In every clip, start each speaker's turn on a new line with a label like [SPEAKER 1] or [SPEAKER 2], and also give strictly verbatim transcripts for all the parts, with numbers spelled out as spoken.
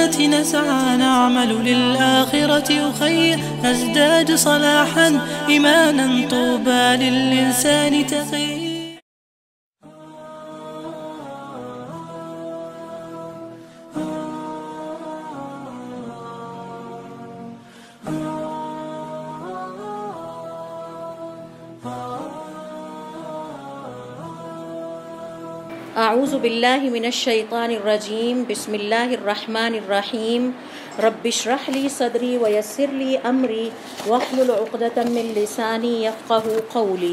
[SPEAKER 1] الحياة نسعى نعمل للآخرة أخي نزداد صلاحا إيمانا طوبى للإنسان تقي.
[SPEAKER 2] اعوذ باللہ من الشیطان الرجیم بسم اللہ الرحمن الرحیم رب اشرح لی صدری ویسر لی امری واحلل عقدۃ من لسانی یفقہوا قولی.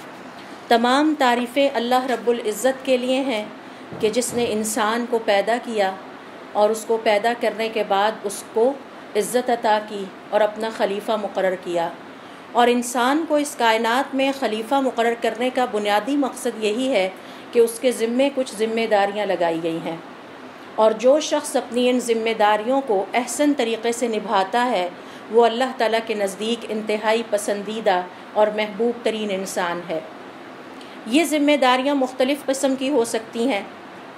[SPEAKER 2] تمام تعریفیں اللہ رب العزت کے لیے ہیں کہ جس نے انسان کو پیدا کیا اور اس کو پیدا کرنے کے بعد اس کو عزت عطا کی اور اپنا خلیفہ مقرر کیا. اور انسان کو اس کائنات میں خلیفہ مقرر کرنے کا بنیادی مقصد یہی ہے کہ اس کے ذمے کچھ ذمہ داریاں لگائی گئی ہیں، اور جو شخص اپنی ان ذمہ داریوں کو احسن طریقے سے نبھاتا ہے وہ اللہ تعالیٰ کے نزدیک انتہائی پسندیدہ اور محبوب ترین انسان ہے. یہ ذمہ داریاں مختلف قسم کی ہو سکتی ہیں.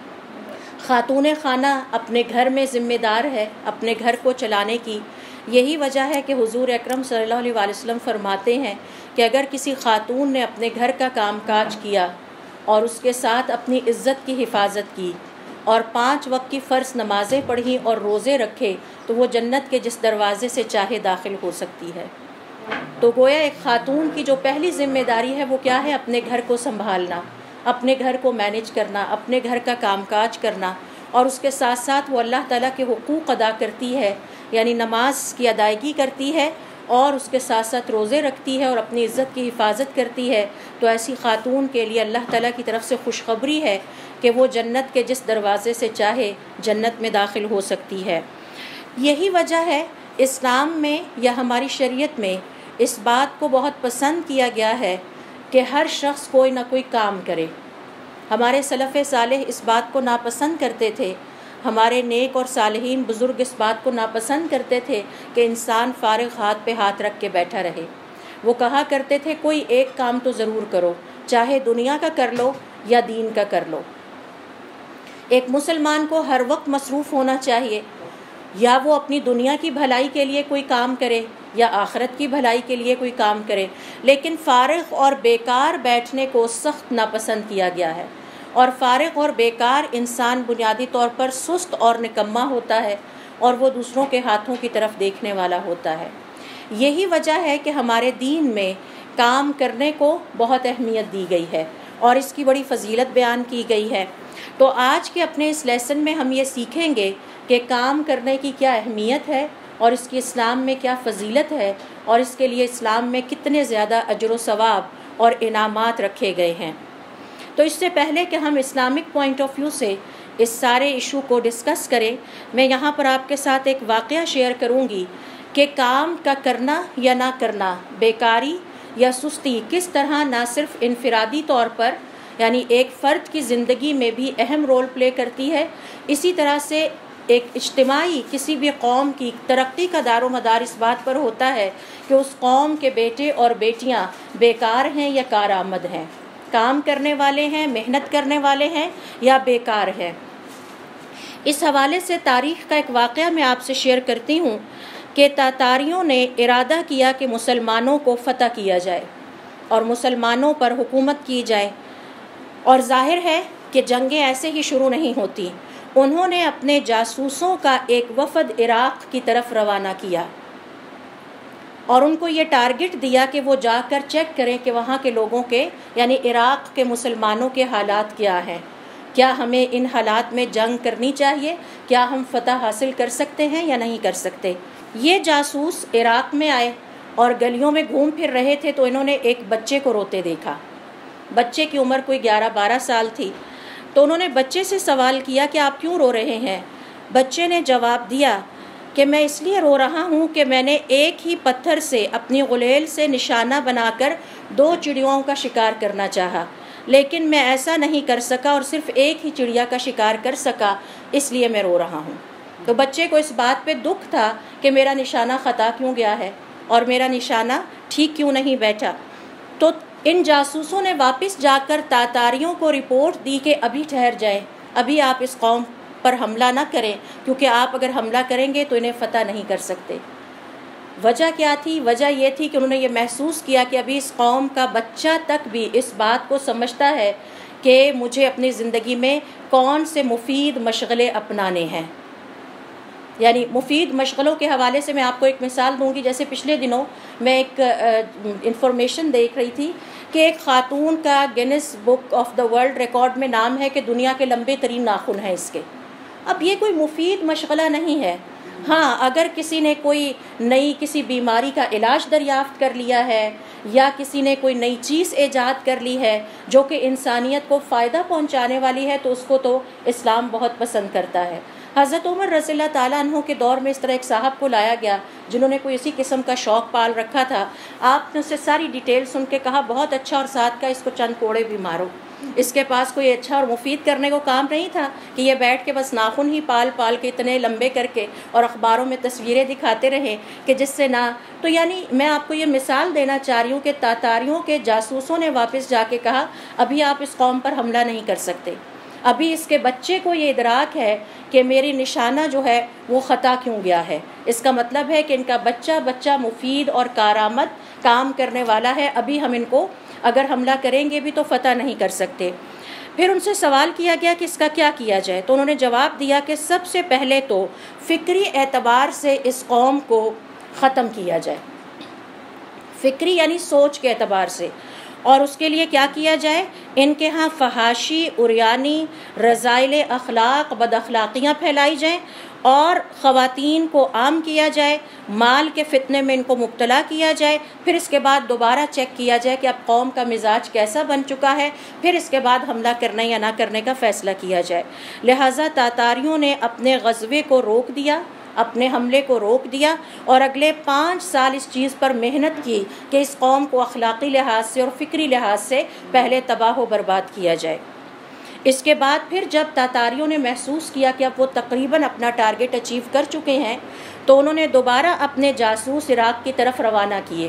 [SPEAKER 2] خاتون خانہ اپنے گھر میں ذمہ دار ہے اپنے گھر کو چلانے کی. یہی وجہ ہے کہ حضور اکرم صلی اللہ علیہ وآلہ وسلم فرماتے ہیں کہ اگر کسی خاتون نے اپنے گھر کا کام کاج کیا اور اس کے ساتھ اپنی عزت کی حفاظت کی اور پانچ وقت کی فرض نمازیں پڑھیں اور روزے رکھے تو وہ جنت کے جس دروازے سے چاہے داخل ہو سکتی ہے. تو گویا ایک خاتون کی جو پہلی ذمہ داری ہے وہ کیا ہے؟ اپنے گھر کو سنبھالنا، اپنے گھر کو مینیج کرنا، اپنے گھر کا کام کاج کرنا، اور اس کے ساتھ ساتھ وہ اللہ تعالیٰ کے حقوق ادا کرتی ہے، یعنی نماز کی ادائیگی کرتی ہے اور اس کے ساتھ ساتھ روزے رکھتی ہے اور اپنی عزت کی حفاظت کرتی ہے. تو ایسی خاتون کے لیے اللہ تعالیٰ کی طرف سے خوشخبری ہے کہ وہ جنت کے جس دروازے سے چاہے جنت میں داخل ہو سکتی ہے. یہی وجہ ہے اسلام میں یا ہماری شریعت میں اس بات کو بہت پسند کیا گیا ہے کہ ہر شخص کوئی نہ کوئی کام کرے. ہمارے سلف صالح اس بات کو ناپسند کرتے تھے، ہمارے نیک اور صالحین بزرگ اس بات کو ناپسند کرتے تھے کہ انسان فارغ ہاتھ پہ ہاتھ رکھ کے بیٹھا رہے. وہ کہا کرتے تھے کوئی ایک کام تو ضرور کرو، چاہے دنیا کا کر لو یا دین کا کر لو. ایک مسلمان کو ہر وقت مصروف ہونا چاہیے، یا وہ اپنی دنیا کی بھلائی کے لیے کوئی کام کرے یا آخرت کی بھلائی کے لیے کوئی کام کرے، لیکن فارغ اور بیکار بیٹھنے کو سخت ناپسند کیا گیا ہے. اور فارغ اور بیکار انسان بنیادی طور پر سست اور نکما ہوتا ہے اور وہ دوسروں کے ہاتھوں کی طرف دیکھنے والا ہوتا ہے. یہی وجہ ہے کہ ہمارے دین میں کام کرنے کو بہت اہمیت دی گئی ہے اور اس کی بڑی فضیلت بیان کی گئی ہے. تو آج کے اپنے اس لیسن میں ہم یہ سیکھیں گے کہ کام کرنے کی کیا اہمیت ہے اور اس کی اسلام میں کیا فضیلت ہے اور اس کے لیے اسلام میں کتنے زیادہ اجر و ثواب اور انعامات رکھے گئے ہیں. تو اس سے پہلے کہ ہم اسلامک پوائنٹ آف ویو سے اس سارے ایشو کو ڈسکس کریں، میں یہاں پر آپ کے ساتھ ایک واقعہ شیئر کروں گی کہ کام کا کرنا یا نہ کرنا، بیکاری یا سستی کس طرح نہ صرف انفرادی طور پر یعنی ایک فرد کی زندگی میں بھی اہم رول پلے کرتی ہے، اسی طرح سے ایک اجتماعی کسی بھی قوم کی ترقی کا دار و مدار اس بات پر ہوتا ہے کہ اس قوم کے بیٹے اور بیٹیاں بیکار ہیں یا کارآمد ہیں، کام کرنے والے ہیں، محنت کرنے والے ہیں یا بیکار ہیں. اس حوالے سے تاریخ کا ایک واقعہ میں آپ سے شیئر کرتی ہوں کہ تاتاریوں نے ارادہ کیا کہ مسلمانوں کو فتح کیا جائے اور مسلمانوں پر حکومت کی جائے. اور ظاہر ہے کہ جنگیں ایسے ہی شروع نہیں ہوتی. انہوں نے اپنے جاسوسوں کا ایک وفد عراق کی طرف روانہ کیا اور ان کو یہ ٹارگٹ دیا کہ وہ جا کر چیک کریں کہ وہاں کے لوگوں کے یعنی عراق کے مسلمانوں کے حالات کیا ہیں، کیا ہمیں ان حالات میں جنگ کرنی چاہیے، کیا ہم فتح حاصل کر سکتے ہیں یا نہیں کر سکتے. یہ جاسوس عراق میں آئے اور گلیوں میں گھوم پھر رہے تھے تو انہوں نے ایک بچے کو روتے دیکھا. بچے کی عمر کوئی گیارہ بارہ سال تھی. تو انہوں نے بچے سے سوال کیا کہ آپ کیوں رو رہے ہیں؟ بچے نے جواب دیا کہ میں اس لیے رو رہا ہوں کہ میں نے ایک ہی پتھر سے اپنی غلیل سے نشانہ بنا کر دو چڑیوں کا شکار کرنا چاہا، لیکن میں ایسا نہیں کر سکا اور صرف ایک ہی چڑیا کا شکار کر سکا، اس لیے میں رو رہا ہوں. تو بچے کو اس بات پہ دکھ تھا کہ میرا نشانہ خطا کیوں گیا ہے اور میرا نشانہ ٹھیک کیوں نہیں بیٹھا. تو ان جاسوسوں نے واپس جا کر تاتاریوں کو رپورٹ دی کہ ابھی ٹھہر جائیں، ابھی آپ اس قوم پر حملہ نہ کریں، کیونکہ آپ اگر حملہ کریں گے تو انہیں فتح نہیں کر سکتے۔ وجہ کیا تھی؟ وجہ یہ تھی کہ انہوں نے یہ محسوس کیا کہ ابھی اس قوم کا بچہ تک بھی اس بات کو سمجھتا ہے کہ مجھے اپنی زندگی میں کون سے مفید مشغلے اپنانے ہیں۔ یعنی مفید مشغلوں کے حوالے سے میں آپ کو ایک مثال دوں گی۔ جیسے پچھلے دنوں میں ایک انفارمیشن دیکھ رہی تھی کہ ایک خاتون کا Guinness book of the world record میں نام ہے کہ دنیا کے لمبے ترین ناخن ہیں اس کے۔ اب یہ کوئی مفید مشغلہ نہیں ہے۔ ہاں اگر کسی نے کوئی نئی کسی بیماری کا علاج دریافت کر لیا ہے یا کسی نے کوئی نئی چیز ایجاد کر لی ہے جو کہ انسانیت کو فائدہ پہنچانے والی ہے تو اس کو تو اسلام بہت پسند کرتا ہے۔ حضرت عمر رضی اللہ تعالیٰ عنہ کے دور میں اس طرح ایک صاحب کو لایا گیا جنہوں نے کوئی اسی قسم کا شوق پال رکھا تھا۔ آپ نے اس سے ساری ڈیٹیل سن کے کہا بہت اچھا، اور ساتھ کا اس کو چند کوڑے بھی مارو۔ اس کے پاس کوئی اچھا اور مفید کرنے کو کام نہیں تھا کہ یہ بیٹھ کے بس ناخن ہی پال پال کے اتنے لمبے کر کے اور اخباروں میں تصویریں دکھاتے رہیں کہ جس سے نہ تو یعنی میں آپ کو یہ مثال دینا چاہ رہی ہوں کہ تاتاریوں کے جاسوسوں نے واپس جا کے کہا ابھی آپ اس قوم پر حملہ نہیں کر سکتے، ابھی اس کے بچے کو یہ ادراک ہے کہ میری نشانہ جو ہے وہ خطا کیوں گیا ہے۔ اس کا مطلب ہے کہ ان کا بچہ بچہ مفید اور کارآمد کام کرنے والا ہے، ابھی ہم ان کو اگر حملہ کریں گے بھی تو فتح نہیں کر سکتے۔ پھر ان سے سوال کیا گیا کہ اس کا کیا کیا جائے، تو انہوں نے جواب دیا کہ سب سے پہلے تو فکری اعتبار سے اس قوم کو ختم کیا جائے، فکری یعنی سوچ کے اعتبار سے، اور اس کے لیے کیا کیا جائے، ان کے ہاں فحاشی، عریانی، رذائل اخلاق، بد اخلاقیاں پھیلائی جائیں اور خواتین کو عام کیا جائے، مال کے فتنے میں ان کو مبتلا کیا جائے، پھر اس کے بعد دوبارہ چیک کیا جائے کہ اب قوم کا مزاج کیسا بن چکا ہے، پھر اس کے بعد حملہ کرنے یا نہ کرنے کا فیصلہ کیا جائے۔ لہٰذا تاتاریوں نے اپنے غزوے کو روک دیا، اپنے حملے کو روک دیا، اور اگلے پانچ سال اس چیز پر محنت کی کہ اس قوم کو اخلاقی لحاظ سے اور فکری لحاظ سے پہلے تباہ و برباد کیا جائے۔ اس کے بعد پھر جب تاتاریوں نے محسوس کیا کہ اب وہ تقریباً اپنا ٹارگٹ اچیو کر چکے ہیں تو انہوں نے دوبارہ اپنے جاسوس عراق کی طرف روانہ کیے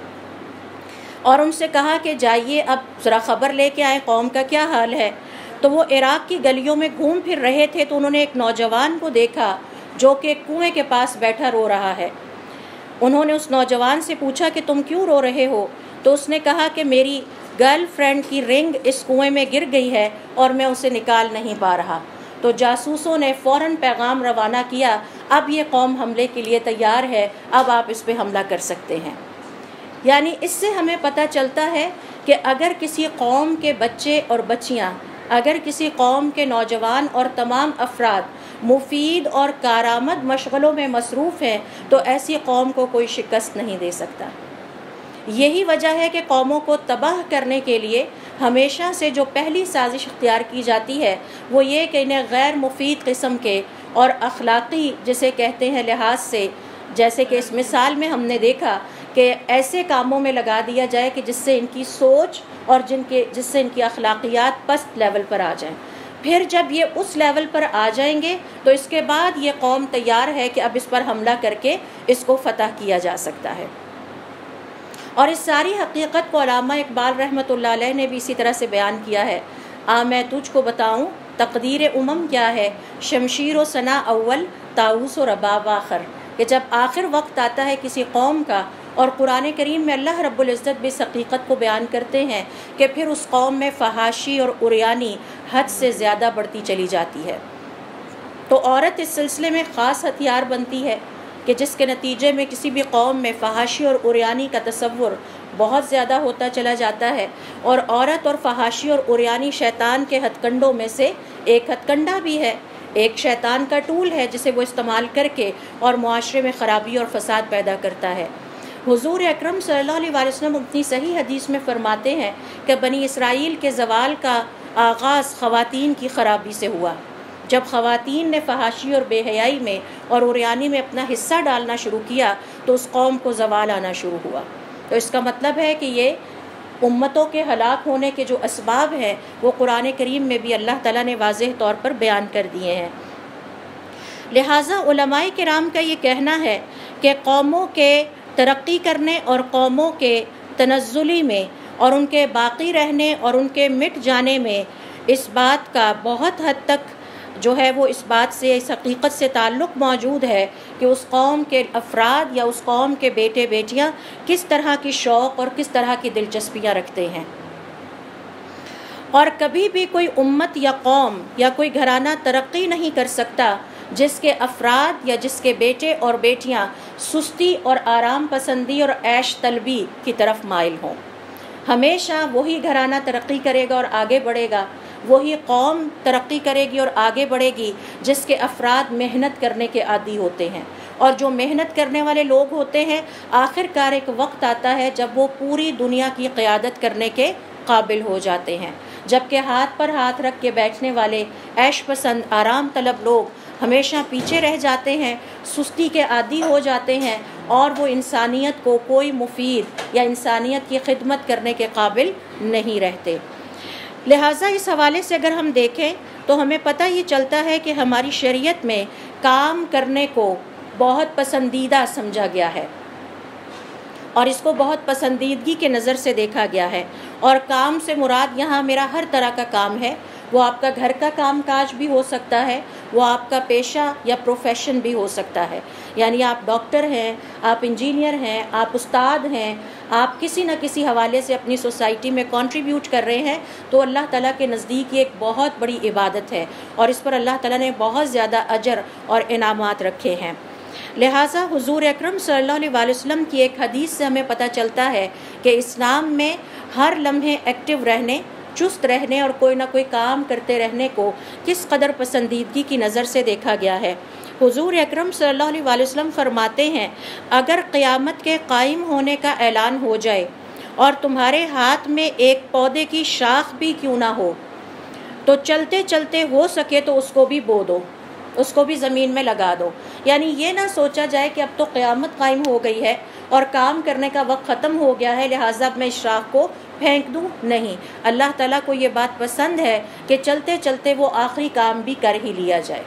[SPEAKER 2] اور ان سے کہا کہ جائیے اب ذرا خبر لے کے آئے قوم کا کیا حال ہے۔ تو وہ عراق کی گلیوں میں گھوم پھر رہے تھے تو انہوں نے ایک نوجوان کو دیکھا جو کہ کنویں کے پاس بیٹھا رو رہا ہے۔ انہوں نے اس نوجوان سے پوچھا کہ تم کیوں رو رہے ہو؟ تو اس نے کہا کہ میری گرل فرینڈ کی رنگ اس کنویں میں گر گئی ہے اور میں اسے نکال نہیں پا رہا۔ تو جاسوسوں نے فوراً پیغام روانہ کیا اب یہ قوم حملے کے لیے تیار ہے، اب آپ اس پہ حملہ کر سکتے ہیں۔ یعنی اس سے ہمیں پتہ چلتا ہے کہ اگر کسی قوم کے بچے اور بچیاں، اگر کسی قوم کے نوجوان اور تمام افراد مفید اور کارآمد مشغلوں میں مصروف ہیں تو ایسی قوم کو کوئی شکست نہیں دے سکتا۔ یہی وجہ ہے کہ قوموں کو تباہ کرنے کے لیے ہمیشہ سے جو پہلی سازش اختیار کی جاتی ہے وہ یہ کہ انہیں غیر مفید قسم کے اور اخلاقی جسے کہتے ہیں لحاظ سے، جیسے کہ اس مثال میں ہم نے دیکھا کہ ایسے کاموں میں لگا دیا جائے کہ جس سے ان کی سوچ اور جن کے جس سے ان کی اخلاقیات پست لیول پر آ جائیں۔ پھر جب یہ اس لیول پر آ جائیں گے تو اس کے بعد یہ قوم تیار ہے کہ اب اس پر حملہ کر کے اس کو فتح کیا جا سکتا ہے۔ اور اس ساری حقیقت کو علامہ اقبال رحمۃ اللہ علیہ نے بھی اسی طرح سے بیان کیا ہے۔ آ میں تجھ کو بتاؤں تقدیر امم کیا ہے، شمشیر و ثنا اول، طاؤس و رباب آخر، کہ جب آخر وقت آتا ہے کسی قوم کا، اور قرآن کریم میں اللہ رب العزت بھی اس حقیقت کو بیان کرتے ہیں کہ پھر اس قوم میں فحاشی اور عریانی حد سے زیادہ بڑھتی چلی جاتی ہے، تو عورت اس سلسلے میں خاص ہتھیار بنتی ہے کہ جس کے نتیجے میں کسی بھی قوم میں فحاشی اور عریانی کا تصور بہت زیادہ ہوتا چلا جاتا ہے، اور عورت اور فحاشی اور عریانی شیطان کے ہتھ کنڈوں میں سے ایک ہتھ کنڈا بھی ہے، ایک شیطان کا ٹول ہے جسے وہ استعمال کر کے اور معاشرے میں خرابی اور فساد پیدا کرتا ہے۔ حضور اکرم صلی اللہ علیہ وآلہ وسلم اپنی صحیح حدیث میں فرماتے ہیں کہ بنی اسرائیل کے زوال کا آغاز خواتین کی خرابی سے ہوا۔ جب خواتین نے فحاشی اور بے حیائی میں اور عریانی میں اپنا حصہ ڈالنا شروع کیا تو اس قوم کو زوال آنا شروع ہوا۔ تو اس کا مطلب ہے کہ یہ امتوں کے ہلاک ہونے کے جو اسباب ہیں وہ قرآن کریم میں بھی اللہ تعالیٰ نے واضح طور پر بیان کر دیے ہیں۔ لہٰذا علماء کرام کا یہ کہنا ہے کہ قوموں کے ترقی کرنے اور قوموں کے تنزلی میں اور ان کے باقی رہنے اور ان کے مٹ جانے میں اس بات کا بہت حد تک جو ہے وہ اس بات سے، اس حقیقت سے تعلق موجود ہے کہ اس قوم کے افراد یا اس قوم کے بیٹے بیٹیاں کس طرح کی شوق اور کس طرح کی دلچسپیاں رکھتے ہیں۔ اور کبھی بھی کوئی امت یا قوم یا کوئی گھرانہ ترقی نہیں کر سکتا جس کے افراد یا جس کے بیٹے اور بیٹیاں سستی اور آرام پسندی اور عیش طلبی کی طرف مائل ہوں۔ ہمیشہ وہی گھرانہ ترقی کرے گا اور آگے بڑھے گا، وہی قوم ترقی کرے گی اور آگے بڑھے گی جس کے افراد محنت کرنے کے عادی ہوتے ہیں، اور جو محنت کرنے والے لوگ ہوتے ہیں آخر کار ایک وقت آتا ہے جب وہ پوری دنیا کی قیادت کرنے کے قابل ہو جاتے ہیں، جبکہ ہاتھ پر ہاتھ رکھ کے بیٹھنے والے عیش پسند آرام طلب لوگ ہمیشہ پیچھے رہ جاتے ہیں، سستی کے عادی ہو جاتے ہیں، اور وہ انسانیت کو کوئی مفید یا انسانیت کی خدمت کرنے کے قابل نہیں رہتے۔ لہٰذا اس حوالے سے اگر ہم دیکھیں تو ہمیں پتہ یہ چلتا ہے کہ ہماری شریعت میں کام کرنے کو بہت پسندیدہ سمجھا گیا ہے، اور اس کو بہت پسندیدگی کے نظر سے دیکھا گیا ہے، اور کام سے مراد یہاں میرا ہر طرح کا کام ہے۔ وہ آپ کا گھر کا کام کاج بھی ہو سکتا ہے، وہ آپ کا پیشہ یا پروفیشن بھی ہو سکتا ہے، یعنی آپ ڈاکٹر ہیں، آپ انجینئر ہیں، آپ استاد ہیں، آپ کسی نہ کسی حوالے سے اپنی سوسائٹی میں کنٹریبیوٹ کر رہے ہیں، تو اللہ تعالیٰ کے نزدیک یہ ایک بہت بڑی عبادت ہے، اور اس پر اللہ تعالیٰ نے بہت زیادہ اجر اور انعامات رکھے ہیں۔ لہٰذا حضور اکرم صلی اللہ علیہ وآلہ وسلم کی ایک حدیث سے ہمیں پتہ چلتا ہے کہ اسلام میں ہر لمحے ایکٹیو رہنے، چست رہنے اور کوئی نہ کوئی کام کرتے رہنے کو کس قدر پسندیدگی کی نظر سے دیکھا گیا ہے۔ حضور اکرم صلی اللہ علیہ وآلہ وسلم فرماتے ہیں، اگر قیامت کے قائم ہونے کا اعلان ہو جائے اور تمہارے ہاتھ میں ایک پودے کی شاخ بھی کیوں نہ ہو تو چلتے چلتے ہو سکے تو اس کو بھی بو دو، اس کو بھی زمین میں لگا دو۔ یعنی یہ نہ سوچا جائے کہ اب تو قیامت قائم ہو گئی ہے اور کام کرنے کا وقت ختم ہو گیا ہے لہٰذا اب میں اس شاخ کو پھینک دوں، نہیں، اللہ تعالیٰ کو یہ بات پسند ہے کہ چلتے چلتے وہ آخری کام بھی کر ہی لیا جائے۔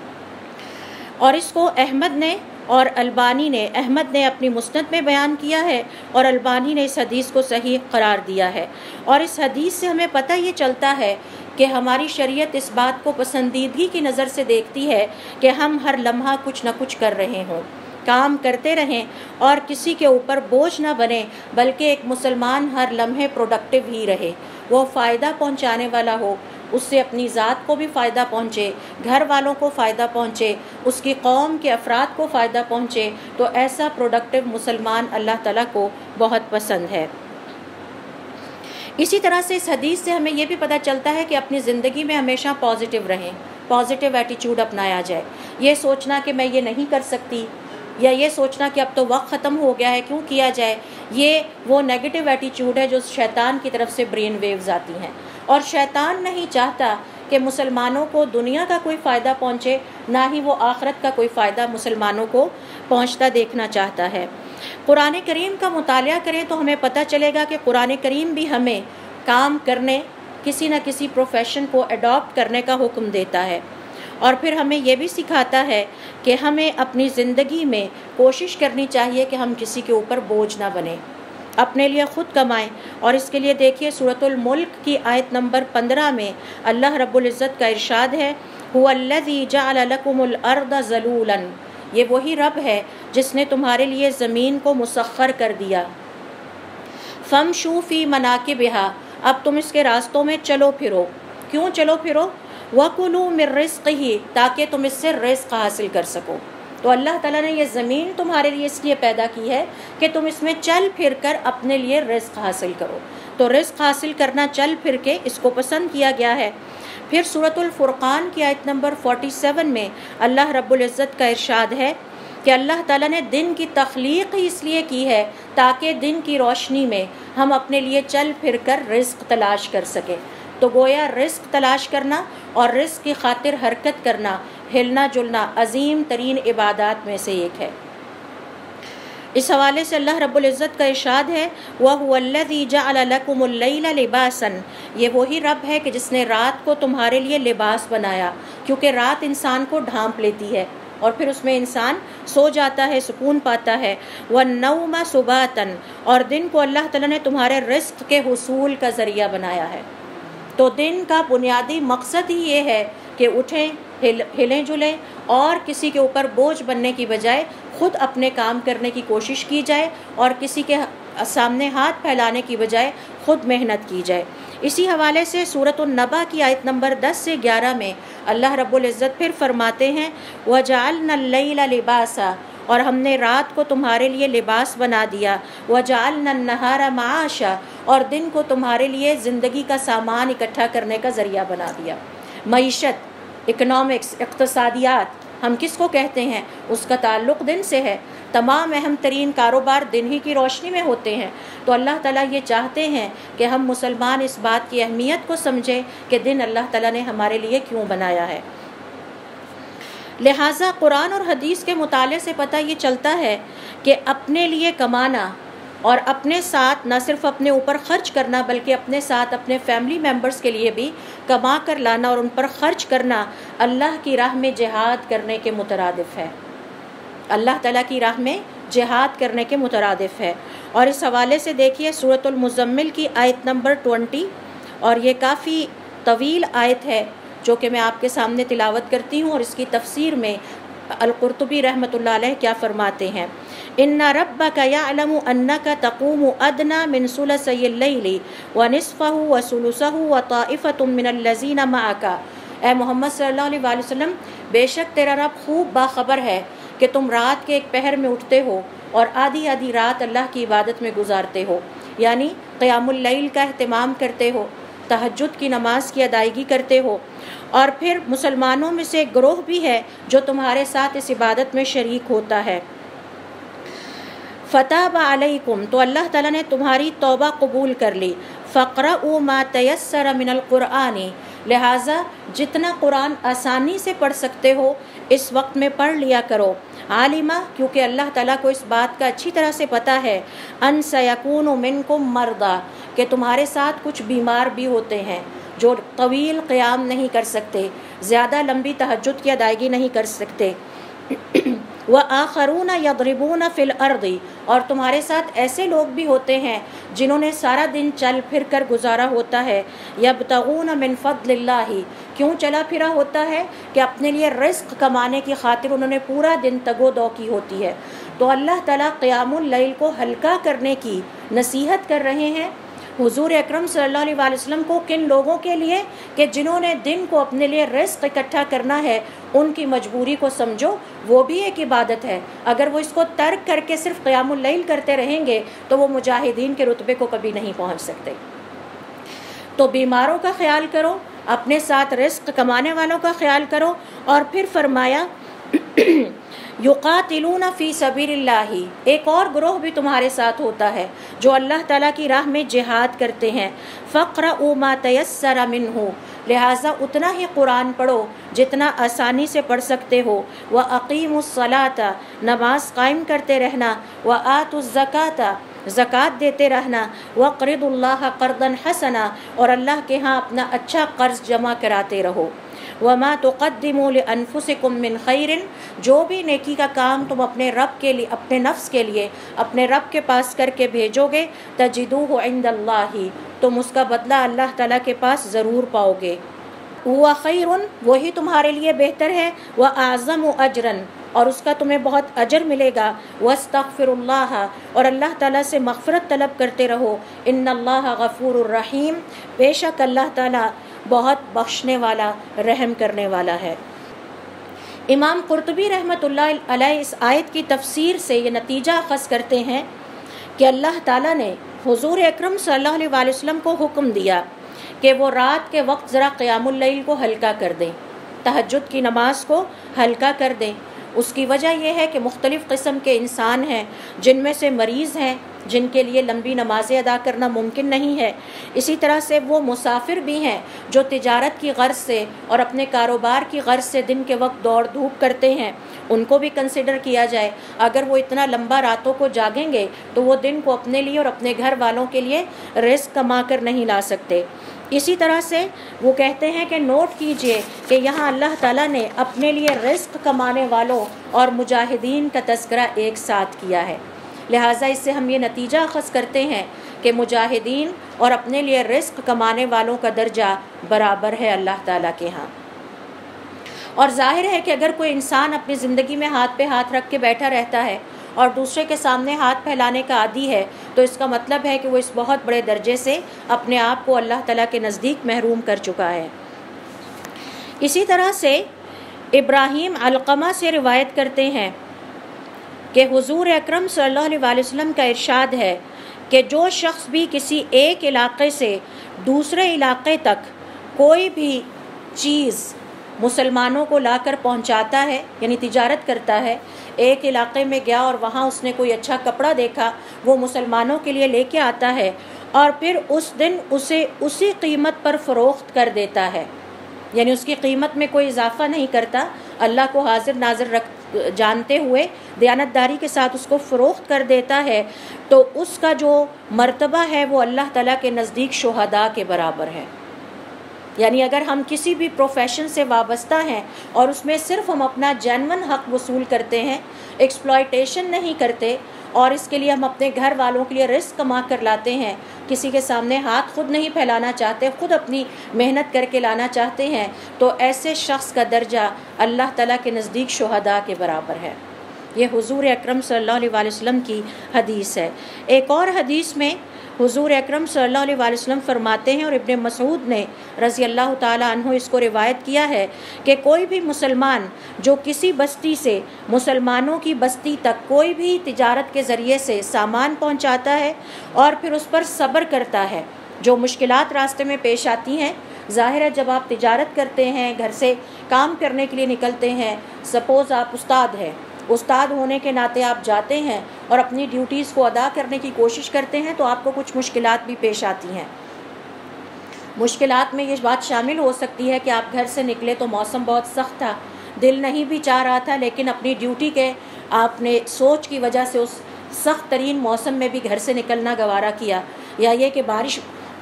[SPEAKER 2] اور اس کو احمد نے اور البانی نے احمد نے اپنی مسند میں بیان کیا ہے، اور البانی نے اس حدیث کو صحیح قرار دیا ہے۔ اور اس حدیث سے ہمیں پتہ یہ چلتا ہے کہ ہماری شریعت اس بات کو پسندیدگی کی نظر سے دیکھتی ہے کہ ہم ہر لمحہ کچھ نہ کچھ کر رہے ہوں، کام کرتے رہیں اور کسی کے اوپر بوجھ نہ بنے، بلکہ ایک مسلمان ہر لمحے پروڈکٹیو ہی رہے، وہ فائدہ پہنچانے والا ہو، اس سے اپنی ذات کو بھی فائدہ پہنچے، گھر والوں کو فائدہ پہنچے، اس کی قوم کے افراد کو فائدہ پہنچے، تو ایسا پروڈکٹیو مسلمان اللہ تعالیٰ کو بہت پسند ہے۔ اسی طرح سے اس حدیث سے ہمیں یہ بھی پتہ چلتا ہے کہ اپنی زندگی میں ہمیشہ پازیٹیو رہیں، پازیٹیو ایٹیچیوڈ اپنایا جائے۔ یہ سوچنا کہ میں یہ نہیں کر سکتی یا یہ سوچنا کہ اب تو وقت ختم ہو گیا ہے کیوں کیا جائے، یہ وہ نیگیٹو ایٹیچیوڈ ہے جو شیطان کی طرف سے برین ویوز آتی ہیں، اور شیطان نہیں چاہتا کہ مسلمانوں کو دنیا کا کوئی فائدہ پہنچے، نہ ہی وہ آخرت کا کوئی فائدہ مسلمانوں کو پہنچتا دیکھنا چاہتا ہے۔ قرآن کریم کا مطالعہ کریں تو ہمیں پتہ چلے گا کہ قرآن کریم بھی ہمیں کام کرنے، کسی نہ کسی پروفیشن کو اڈاپٹ کرنے کا حکم دیتا ہے، اور پھر ہمیں یہ بھی سکھاتا ہے کہ ہمیں اپنی زندگی میں کوشش کرنی چاہیے کہ ہم کسی کے اوپر بوجھ نہ بنیں، اپنے لیے خود کمائیں۔ اور اس کے لیے دیکھیے سورۃ الملک کی آیت نمبر پندرہ میں اللہ رب العزت کا ارشاد ہے، هُوَ الَّذِي جَعَلَ لَكُمُ الْأَرْضَ ذَلُولًا، یہ وہی رب ہے جس نے تمہارے لیے زمین کو مسخر کر دیا، فَامْشُوا فِي مَنَاكِبِهَا، اب تم اس کے راستوں میں چلو پھرو، کیوں چلو پھرو، وَكُلُوا مِن رِزْقِهِ، تاکہ تم اس سے رزق حاصل کر سکو۔ تو اللہ تعالیٰ نے یہ زمین تمہارے لیے اس لیے پیدا کی ہے کہ تم اس میں چل پھر کر اپنے لیے رزق حاصل کرو، تو رزق حاصل کرنا چل پھر کے اس کو پسند کیا گیا ہے۔ پھر سورۃ الفرقان کی آیت نمبر سینتالیس میں اللہ رب العزت کا ارشاد ہے کہ اللہ تعالیٰ نے دن کی تخلیق ہی اس لیے کی ہے تاکہ دن کی روشنی میں ہم اپنے لیے چل پھر کر رزق تلاش کر سکیں۔ تو گویا رزق تلاش کرنا اور رزق کی خاطر حرکت کرنا، ہلنا جلنا عظیم ترین عبادات میں سے ایک ہے۔ اس حوالے سے اللہ رب العزت کا ارشاد ہے، وَهُوَ الَّذِي جَعَلَ لَكُمُ اللَّيْلَ لِبَاسًا، یہ وہی رب ہے کہ جس نے رات کو تمہارے لیے لباس بنایا، کیونکہ رات انسان کو ڈھانپ لیتی ہے اور پھر اس میں انسان سو جاتا ہے، سکون پاتا ہے۔ وَالنَّوْمَ سُبَاتًا، اور دن کو اللہ تعالیٰ نے تمہارے رزق کے حصول کا ذریعہ بنایا ہے۔ تو دن کا بنیادی مقصد ہی یہ ہے کہ اٹھیں، ہل ہلیں جلیں اور کسی کے اوپر بوجھ بننے کی بجائے خود اپنے کام کرنے کی کوشش کی جائے اور کسی کے سامنے ہاتھ پھیلانے کی بجائے خود محنت کی جائے۔ اسی حوالے سے سورۃ النبا کی آیت نمبر دس سے گیارہ میں اللہ رب العزت پھر فرماتے ہیں وَجَعَلْنَا اللَّيْلَ لِبَاسًا، اور ہم نے رات کو تمہارے لیے لباس بنا دیا، وَجَعَلْنَا النَّهَارَ مَعَاشًا، اور دن کو تمہارے لیے زندگی کا سامان اکٹھا کرنے کا ذریعہ بنا دیا۔ معیشت، اکنامکس، اقتصادیات ہم کس کو کہتے ہیں؟ اس کا تعلق دن سے ہے۔ تمام اہم ترین کاروبار دن ہی کی روشنی میں ہوتے ہیں۔ تو اللہ تعالیٰ یہ چاہتے ہیں کہ ہم مسلمان اس بات کی اہمیت کو سمجھیں کہ دن اللہ تعالیٰ نے ہمارے لیے کیوں بنایا ہے۔ لہٰذا قرآن اور حدیث کے مطالعے سے پتہ یہ چلتا ہے کہ اپنے لیے کمانا اور اپنے ساتھ نہ صرف اپنے اوپر خرچ کرنا بلکہ اپنے ساتھ اپنے فیملی ممبرز کے لیے بھی کما کر لانا اور ان پر خرچ کرنا اللہ کی راہ میں جہاد کرنے کے مترادف ہے۔ اللہ تعالیٰ کی راہ میں جہاد کرنے کے مترادف ہے۔ اور اس حوالے سے دیکھیے سورۃ المزمل کی آیت نمبر بیس، اور یہ کافی طویل آیت ہے جو کہ میں آپ کے سامنے تلاوت کرتی ہوں، اور اس کی تفسیر میں القرطبی رحمۃ اللہ علیہ کیا فرماتے ہیں؟ ان ربک یعلم انک تقوم ادنی من ثلثی اللیل ونصفہ وثلثہ وطائفۃ من الذین معک، اے محمد صلی اللہ علیہ وآلہ وسلم، بے شک تیرا رب خوب باخبر ہے کہ تم رات کے ایک پہر میں اٹھتے ہو اور آدھی آدھی رات اللہ کی عبادت میں گزارتے ہو، یعنی قیام اللیل کا اہتمام کرتے ہو، تہجد کی نماز کی ادائیگی کرتے ہو، اور پھر مسلمانوں میں سے ایک گروہ بھی ہے جو تمہارے ساتھ اس عبادت میں شریک ہوتا ہے۔ فتاب علیکم، تو اللہ تعالیٰ نے تمہاری توبہ قبول کر لی۔ فقرؤوا ما تیسر من القرآن، لہٰذا جتنا قرآن آسانی سے پڑھ سکتے ہو اس وقت میں پڑھ لیا کرو۔ عالمہ، کیونکہ اللہ تعالیٰ کو اس بات کا اچھی طرح سے پتہ ہے، ان سیکون منکم مرضی، کہ تمہارے ساتھ کچھ بیمار بھی ہوتے ہیں جو طویل قیام نہیں کر سکتے، زیادہ لمبی تہجد کی ادائیگی نہیں کر سکتے۔ وآخرون یضربون فی الارض، اور تمہارے ساتھ ایسے لوگ بھی ہوتے ہیں جنہوں نے سارا دن چل پھر کر گزارا ہوتا ہے، یبتغون من فضل اللہ، کیوں چلا پھرا ہوتا ہے؟ کہ اپنے لیے رزق کمانے کی خاطر انہوں نے پورا دن تگ و دو کی ہوتی ہے۔ تو اللہ تعالیٰ قیام اللیل کو ہلکا کرنے کی نصیحت کر رہے ہیں حضور اکرم صلی اللہ علیہ وآلہ وسلم کو، کن لوگوں کے لیے؟ کہ جنہوں نے دن کو اپنے لیے رزق اکٹھا کرنا ہے، ان کی مجبوری کو سمجھو، وہ بھی ایک عبادت ہے۔ اگر وہ اس کو ترک کر کے صرف قیام اللیل کرتے رہیں گے تو وہ مجاہدین کے رتبے کو کبھی نہیں پہنچ سکتے۔ تو بیماروں کا خیال کرو، اپنے ساتھ رزق کمانے والوں کا خیال کرو، اور پھر فرمایا یقاتلون فی سبیل اللہ، ایک اور گروہ بھی تمہارے ساتھ ہوتا ہے جو اللہ تعالیٰ کی راہ میں جہاد کرتے ہیں۔ فقرؤوا ما تیسر منہ، لہٰذا اتنا ہی قرآن پڑھو جتنا آسانی سے پڑھ سکتے ہو۔ وَأَقِیمُوا الصَّلَاةَ، نماز قائم کرتے رہنا۔ وَآتُوا الزَّکَاةَ، زکوٰۃ دیتے رہنا۔ وَاقْرِضُوا اللَّهَ قَرْضًا حَسَنًا، اور اللہ کے ہاں اپنا اچھا قرض جمع کراتے رہو۔ وَمَا تُقَدِّمُوا لِأَنفُسِكُم مِّن خَيْرٍ، جو بھی نیکی کا کام تم اپنے رب کے لیے، اپنے نفس کے لیے اپنے رب کے پاس کر کے بھیجو گے، تَجِدُوهُ عِندَ اللَّهِ، تم اس کا بدلہ اللہ تعالیٰ کے پاس ضرور پاؤ گے۔ ہوا خیر، وہی تمہارے لیے بہتر ہے۔ وَأَعْظَمُ أَجْرًا، اور اس کا تمہیں بہت اجر ملے گا۔ وَاسْتَغْفِرُ اللَّهَ، اور اللہ تعالیٰ سے مغفرت طلب کرتے رہو۔ إِنَّ اللَّهَ غَفُورٌ رَحِيمٌ، بے شک اللہ تعالیٰ بہت بخشنے والا، رحم کرنے والا ہے۔ امام قرطبی رحمۃ اللہ علیہ اس آیت کی تفسیر سے یہ نتیجہ اخذ کرتے ہیں کہ اللہ تعالیٰ نے حضور اکرم صلی اللہ علیہ وآلہ وسلم کو حکم دیا کہ وہ رات کے وقت ذرا قیام اللیل کو ہلکا کر دیں، تہجد کی نماز کو ہلکا کر دیں۔ اس کی وجہ یہ ہے کہ مختلف قسم کے انسان ہیں، جن میں سے مریض ہیں جن کے لیے لمبی نمازیں ادا کرنا ممکن نہیں ہے، اسی طرح سے وہ مسافر بھی ہیں جو تجارت کی غرض سے اور اپنے کاروبار کی غرض سے دن کے وقت دوڑ دھوپ کرتے ہیں، ان کو بھی کنسیڈر کیا جائے۔ اگر وہ اتنا لمبا راتوں کو جاگیں گے تو وہ دن کو اپنے لیے اور اپنے گھر والوں کے لیے رزق کما کر نہیں لا سکتے۔ اسی طرح سے وہ کہتے ہیں کہ نوٹ کیجئے کہ یہاں اللہ تعالیٰ نے اپنے لیے رزق کمانے والوں اور مجاہدین کا تذکرہ ایک ساتھ کیا ہے، لہٰذا اس سے ہم یہ نتیجہ اخذ کرتے ہیں کہ مجاہدین اور اپنے لیے رزق کمانے والوں کا درجہ برابر ہے اللہ تعالیٰ کے ہاں۔ اور ظاہر ہے کہ اگر کوئی انسان اپنی زندگی میں ہاتھ پہ ہاتھ رکھ کے بیٹھا رہتا ہے اور دوسرے کے سامنے ہاتھ پھیلانے کا عادی ہے تو اس کا مطلب ہے کہ وہ اس بہت بڑے درجے سے اپنے آپ کو اللہ تعالیٰ کے نزدیک محروم کر چکا ہے۔ اسی طرح سے ابراہیم علقمہ سے روایت کرتے ہیں کہ حضور اکرم صلی اللہ علیہ وآلہ وسلم کا ارشاد ہے کہ جو شخص بھی کسی ایک علاقے سے دوسرے علاقے تک کوئی بھی چیز مسلمانوں کو لا کر پہنچاتا ہے، یعنی تجارت کرتا ہے، ایک علاقے میں گیا اور وہاں اس نے کوئی اچھا کپڑا دیکھا، وہ مسلمانوں کے لیے لے کے آتا ہے اور پھر اس دن اسے اسی قیمت پر فروخت کر دیتا ہے، یعنی اس کی قیمت میں کوئی اضافہ نہیں کرتا، اللہ کو حاضر ناظر رکھ جانتے ہوئے دیانتداری کے ساتھ اس کو فروخت کر دیتا ہے، تو اس کا جو مرتبہ ہے وہ اللہ تعالیٰ کے نزدیک شہداء کے برابر ہے۔ یعنی اگر ہم کسی بھی پروفیشن سے وابستہ ہیں اور اس میں صرف ہم اپنا جینون حق وصول کرتے ہیں، ایکسپلائٹیشن نہیں کرتے، اور اس کے لیے ہم اپنے گھر والوں کے لیے رزق کما کر لاتے ہیں، کسی کے سامنے ہاتھ خود نہیں پھیلانا چاہتے، خود اپنی محنت کر کے لانا چاہتے ہیں، تو ایسے شخص کا درجہ اللہ تعالیٰ کے نزدیک شہداء کے برابر ہے۔ یہ حضور اکرم صلی اللہ علیہ وآلہ وسلم کی حدیث ہے۔ ایک اور حدیث میں حضور اکرم صلی اللہ علیہ وآلہ وسلم فرماتے ہیں، اور ابن مسعود نے رضی اللہ تعالیٰ عنہ اس کو روایت کیا ہے کہ کوئی بھی مسلمان جو کسی بستی سے مسلمانوں کی بستی تک کوئی بھی تجارت کے ذریعے سے سامان پہنچاتا ہے اور پھر اس پر صبر کرتا ہے، جو مشکلات راستے میں پیش آتی ہیں، ظاہر ہے جب آپ تجارت کرتے ہیں، گھر سے کام کرنے کے لیے نکلتے ہیں، سپوز آپ استاد ہیں، استاد ہونے کے ناطے آپ جاتے ہیں اور اپنی ڈیوٹیز کو ادا کرنے کی کوشش کرتے ہیں، تو آپ کو کچھ مشکلات بھی پیش آتی ہیں۔ مشکلات میں یہ بات شامل ہو سکتی ہے کہ آپ گھر سے نکلے تو موسم بہت سخت تھا، دل نہیں بھی چاہ رہا تھا، لیکن اپنی ڈیوٹی کے آپ نے سوچ کی وجہ سے اس سخت ترین موسم میں بھی گھر سے نکلنا گوارا کیا، یا یہ کہ بارش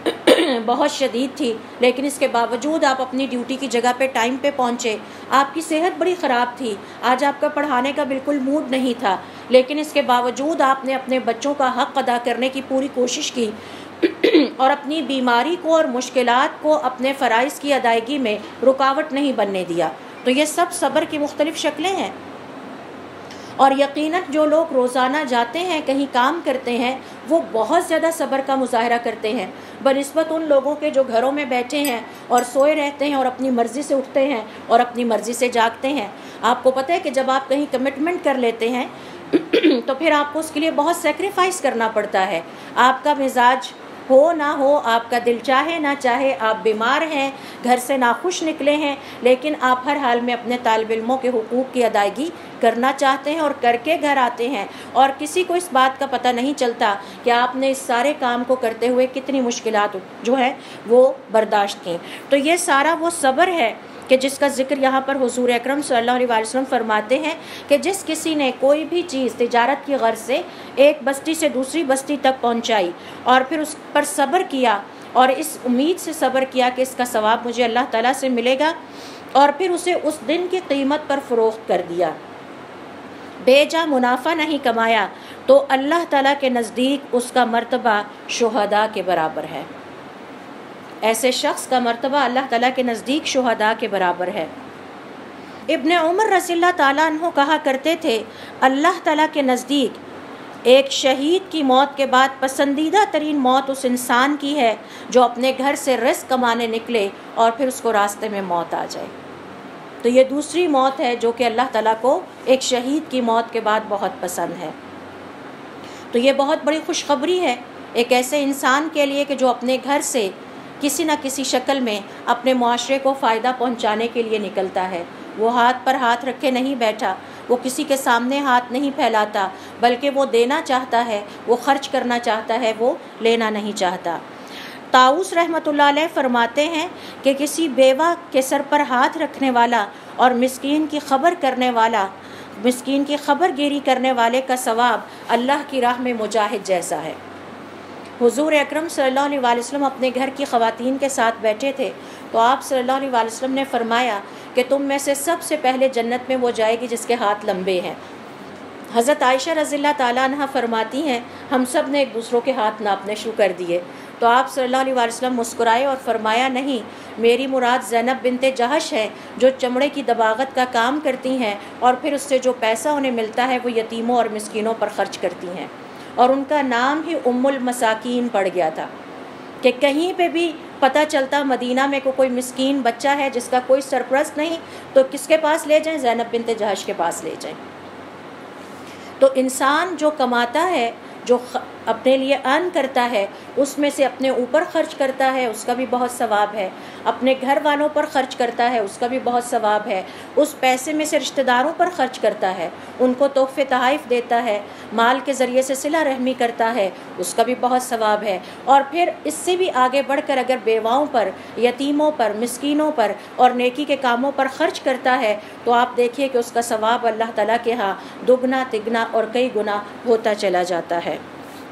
[SPEAKER 2] بہت شدید تھی لیکن اس کے باوجود آپ اپنی ڈیوٹی کی جگہ پہ ٹائم پہ پہنچے، آپ کی صحت بڑی خراب تھی، آج آپ کا پڑھانے کا بالکل موڈ نہیں تھا، لیکن اس کے باوجود آپ نے اپنے بچوں کا حق ادا کرنے کی پوری کوشش کی اور اپنی بیماری کو اور مشکلات کو اپنے فرائض کی ادائیگی میں رکاوٹ نہیں بننے دیا، تو یہ سب صبر کی مختلف شکلیں ہیں۔ اور یقیناً جو لوگ روزانہ جاتے ہیں کہیں کام کرتے ہیں وہ بہت زیادہ صبر کا مظاہرہ کرتے ہیں بنسبت ان لوگوں کے جو گھروں میں بیٹھے ہیں اور سوئے رہتے ہیں اور اپنی مرضی سے اٹھتے ہیں اور اپنی مرضی سے جاگتے ہیں۔ آپ کو پتہ ہے کہ جب آپ کہیں کمٹمنٹ کر لیتے ہیں تو پھر آپ کو اس کے لیے بہت سیکریفائس کرنا پڑتا ہے، آپ کا مزاج ہو نہ ہو، آپ کا دل چاہے نہ چاہے، آپ بیمار ہیں، گھر سے ناخوش نکلے ہیں، لیکن آپ ہر حال میں اپنے طالب علموں کے حقوق کی ادائیگی کرنا چاہتے ہیں اور کر کے گھر آتے ہیں، اور کسی کو اس بات کا پتہ نہیں چلتا کہ آپ نے اس سارے کام کو کرتے ہوئے کتنی مشکلات جو ہیں وہ برداشت کی۔ تو یہ سارا وہ صبر ہے کہ جس کا ذکر یہاں پر حضور اکرم صلی اللہ علیہ وآلہ وسلم فرماتے ہیں کہ جس کسی نے کوئی بھی چیز تجارت کی غرض سے ایک بستی سے دوسری بستی تک پہنچائی اور پھر اس پر صبر کیا اور اس امید سے صبر کیا کہ اس کا ثواب مجھے اللہ تعالیٰ سے ملے گا، اور پھر اسے اس دن کی قیمت پر فروخت کر دیا، بے جا منافع نہیں کمایا، تو اللہ تعالیٰ کے نزدیک اس کا مرتبہ شہداء کے برابر ہے۔ ایسے شخص کا مرتبہ اللہ تعالیٰ کے نزدیک شہداء کے برابر ہے۔ ابن عمر رضی اللہ تعالیٰ عنہ کہا کرتے تھے، اللہ تعالیٰ کے نزدیک ایک شہید کی موت کے بعد پسندیدہ ترین موت اس انسان کی ہے جو اپنے گھر سے رزق کمانے نکلے اور پھر اس کو راستے میں موت آ جائے۔ تو یہ دوسری موت ہے جو کہ اللہ تعالیٰ کو ایک شہید کی موت کے بعد بہت پسند ہے۔ تو یہ بہت بڑی خوشخبری ہے ایک ایسے انسان کے لیے کہ جو اپنے گھر سے کسی نہ کسی شکل میں اپنے معاشرے کو فائدہ پہنچانے کے لیے نکلتا ہے۔ وہ ہاتھ پر ہاتھ رکھے نہیں بیٹھا، وہ کسی کے سامنے ہاتھ نہیں پھیلاتا، بلکہ وہ دینا چاہتا ہے، وہ خرچ کرنا چاہتا ہے، وہ لینا نہیں چاہتا۔ طاؤس رحمۃ اللہ علیہ فرماتے ہیں کہ کسی بیوہ کے سر پر ہاتھ رکھنے والا اور مسکین کی خبر کرنے والا مسکین کی خبر گیری کرنے والے کا ثواب اللہ کی راہ میں مجاہد جیسا ہے۔ حضور اکرم صلی اللہ علیہ وآلہ وسلم اپنے گھر کی خواتین کے ساتھ بیٹھے تھے تو آپ صلی اللہ علیہ وآلہ وسلم نے فرمایا کہ تم میں سے سب سے پہلے جنت میں وہ جائے گی جس کے ہاتھ لمبے ہیں۔ حضرت عائشہ رضی اللہ تعالیٰ عنہ فرماتی ہیں، ہم سب نے ایک دوسروں کے ہاتھ ناپنے شروع کر دیے تو آپ صلی اللہ علیہ وسلم مسکرائے اور فرمایا نہیں، میری مراد زینب بنت جہش ہے جو چمڑے کی دباغت کا کام کرتی ہیں اور پھر اس سے جو پیسہ انہیں ملتا ہے وہ یتیموں اور مسکینوں پر خرچ کرتی ہیں۔ اور ان کا نام ہی ام المساکین پڑ گیا تھا کہ کہیں پہ بھی پتہ چلتا مدینہ میں کو کوئی مسکین بچہ ہے جس کا کوئی سرپرست نہیں تو کس کے پاس لے جائیں؟ زینب بنت جہش کے پاس لے جائیں۔ تو انسان جو کماتا ہے، جو اپنے لیے ارن کرتا ہے، اس میں سے اپنے اوپر خرچ کرتا ہے، اس کا بھی بہت ثواب ہے، اپنے گھر والوں پر خرچ کرتا ہے، اس کا بھی بہت ثواب ہے، اس پیسے میں سے رشتہ داروں پر خرچ کرتا ہے، ان کو تحفے تحائف دیتا ہے، مال کے ذریعے سے صلہ رحمی کرتا ہے، اس کا بھی بہت ثواب ہے۔ اور پھر اس سے بھی آگے بڑھ کر اگر بیواؤں پر، یتیموں پر، مسکینوں پر اور نیکی کے کاموں پر خرچ کرتا ہے تو آپ دیکھیے کہ اس کا ثواب اللہ تعالیٰ کے ہاں دگنا تگنا اور کئی گنا ہوتا چلا جاتا ہے۔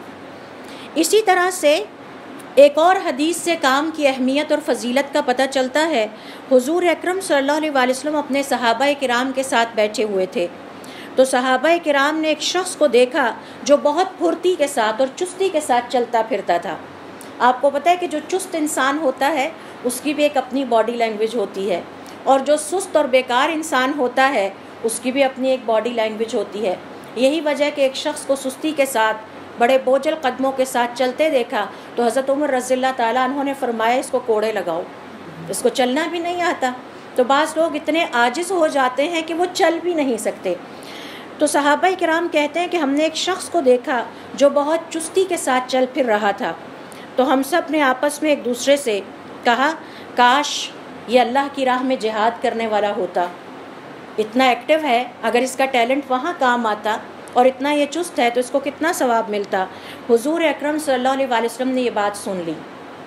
[SPEAKER 2] اسی طرح سے ایک اور حدیث سے کام کی اہمیت اور فضیلت کا پتہ چلتا ہے۔ حضور اکرم صلی اللہ علیہ وآلہ وسلم اپنے صحابہ کرام کے ساتھ بیٹھے ہوئے تھے تو صحابہ کرام نے ایک شخص کو دیکھا جو بہت پھرتی کے ساتھ اور چستی کے ساتھ چلتا پھرتا تھا۔ آپ کو پتہ ہے کہ جو چست انسان ہوتا ہے اس کی بھی ایک اپنی باڈی لینگویج ہوتی ہے، اور جو سست اور بیکار انسان ہوتا ہے اس کی بھی اپنی ایک باڈی لینگویج ہوتی ہے۔ یہی وجہ ہے کہ ایک شخص کو سستی کے ساتھ، بڑے بوجھل قدموں کے ساتھ چلتے دیکھا تو حضرت عمر رضی اللہ تعالیٰ عنہ نے فرمایا اس کو کوڑے لگاؤ، اس کو چلنا بھی نہیں آتا۔ تو بعض لوگ اتنے عاجز ہو جاتے ہیں کہ وہ چل بھی نہیں سکتے۔ تو صحابہ کرام کہتے ہیں کہ ہم نے ایک شخص کو دیکھا جو بہت چستی کے ساتھ چل پھر رہا تھا، تو ہم سب نے آپس میں ایک دوسرے سے کہا کاش یہ اللہ کی راہ میں جہاد کرنے والا ہوتا، اتنا ایکٹیو ہے، اگر اس کا ٹیلنٹ وہاں کام آتا اور اتنا یہ چست ہے تو اس کو کتنا ثواب ملتا۔ حضور اکرم صلی اللہ علیہ وآلہ وسلم نے یہ بات سن لی۔